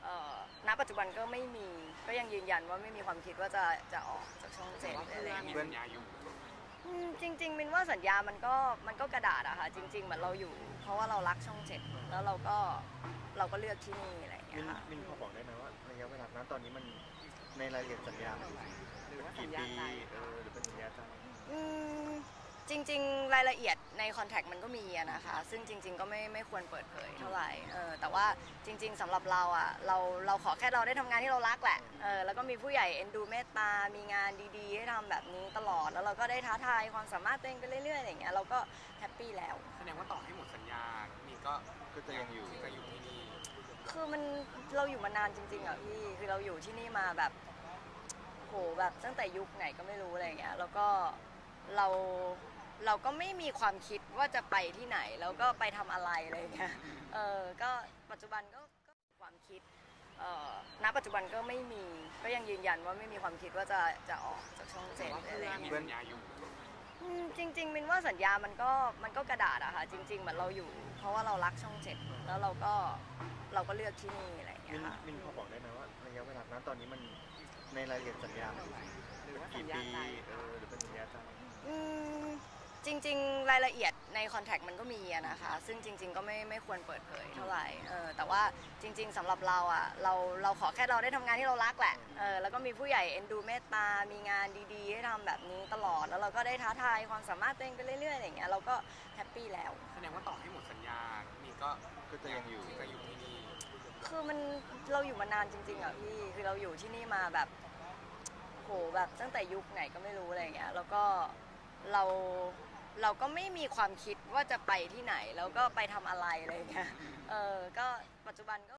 ณปัจจุบันก็ไม่มีก็ยังยืนยันว่าไม่มีความคิดว่าจะออกจากช่องเจ็ดอะไรอย่างเงี้ยจริงๆมินว่าสัญญามันก็กระดาษอะค่ะจริงๆเหมือนเราอยู่เพราะว่าเรารักช่องเจ็ดแล้วเราก็เลือกที่นี่อะไรอย่างเงี้ยค่ะมินพอบอกได้ไหมว่าระยะเวลานั้นตอนนี้มันในรายละเอียดสัญญามันกี่ปีหรือเป็นสัญญาใจจริงๆรายละเอียดในคอนแทคมันก็มีนะคะซึ่งจริงๆก็ไม่ควรเปิดเผยเท่าไหร่แต่ว่าจริงๆสำหรับเราอ่ะเราขอแค่เราได้ทำงานที่เรารักแหละแล้วก็มีผู้ใหญ่เอ็นดูเมตตามีงานดีๆให้ทำแบบนี้ตลอดแล้วเราก็ได้ท้าทายความสามารถตัวเองไปเรื่อยๆอย่างเงี้ยเราก็แฮปปี้แล้วแสดงว่าต่อให้หมดสัญญามีก็จะยังอยู่ที่นี่คือเราอยู่มานานจริงๆอ่ะพี่คือเราอยู่ที่นี่มาแบบโหแบบตั้งแต่ยุคไหนก็ไม่รู้อะไรอย่างเงี้ยแล้วก็เราเราก็ไม่มีความคิดว่าจะไปที่ไหนแล้วก็ไปทำอะไรอะไรเงี้ยก็ปัจจุบันก็ความคิดณปัจจุบันก็ไม่มีก็ยังยืนยันว่าไม่มีความคิดว่าจะออกจากช่องเจ็ดอะไรอย่างเงี้ยจริงๆมินว่าสัญญามันก็กระดาษอะค่ะจริงๆเหมือนเราอยู่เพราะว่าเรารักช่องเจ็ดแล้วเราก็เลือกที่นี่อะไรอย่างเงี้ยค่ะมินพอบอกได้ไหมว่าระยะเวลานั้นตอนนี้มันในรายละเอียดสัญญามันกี่ปีหรือเป็นสัญญาใจจริงๆรายละเอียดในคอนแทคมันก็มีนะคะซึ่งจริงๆก็ไม่ควรเปิดเผยเท่าไหร่แต่ว่าจริงๆสำหรับเราอ่ะเราขอแค่เราได้ทำงานที่เรารักแหละแล้วก็มีผู้ใหญ่เอ็นดูเมตตามีงานดีๆให้ทำแบบนี้ตลอดแล้วเราก็ได้ท้าทายความสามารถตัวเองไปเรื่อยๆอย่างเงี้ยเราก็แฮปปี้แล้วแสดงว่าต่อให้หมดสัญญามีก็จะยังอยู่ที่นี่คือเราอยู่มานานจริงๆอ่ะพี่คือเราอยู่ที่นี่มาแบบโหแบบตั้งแต่ยุคไหนก็ไม่รู้อะไรอย่างเงี้ยแล้วก็เราเราก็ไม่มีความคิดว่าจะไปที่ไหนแล้วก็ไปทำอะไรอะไรอย่างเงี้ยก็ปัจจุบันก็